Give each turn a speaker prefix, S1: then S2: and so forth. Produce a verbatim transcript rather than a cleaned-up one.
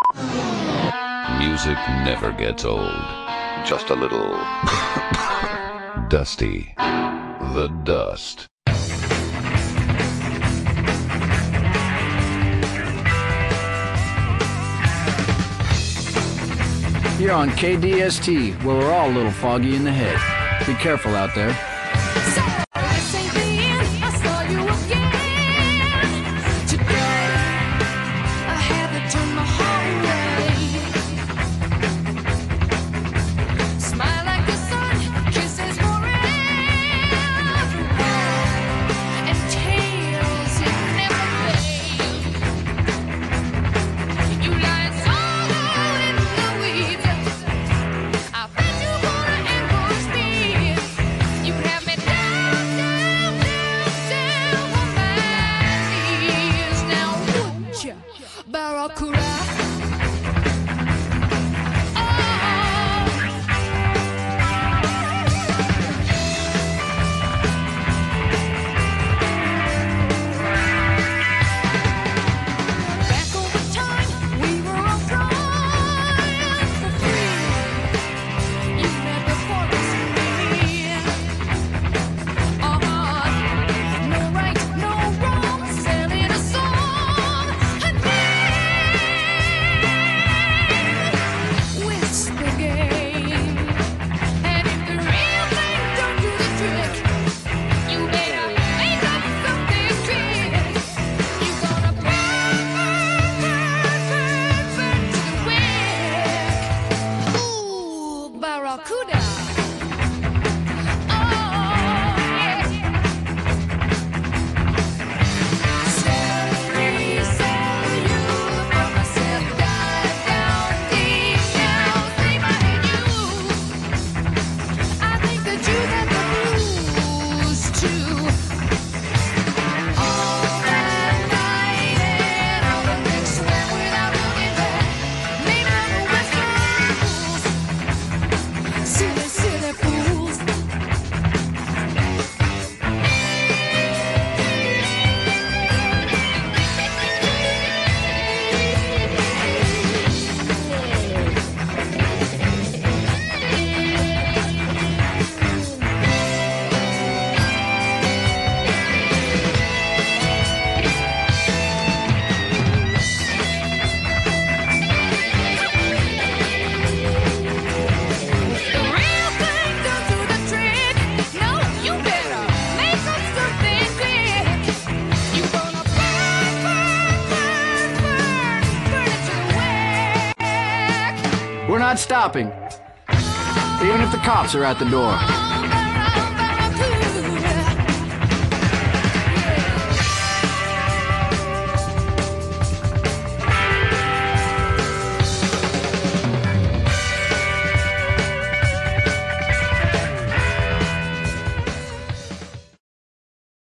S1: Music never gets old.
S2: Just a little
S1: Dusty. The Dust.
S3: Here on K D S T, where we're all a little foggy in the head. Be careful out there. We're not stopping, even if the cops are at the door.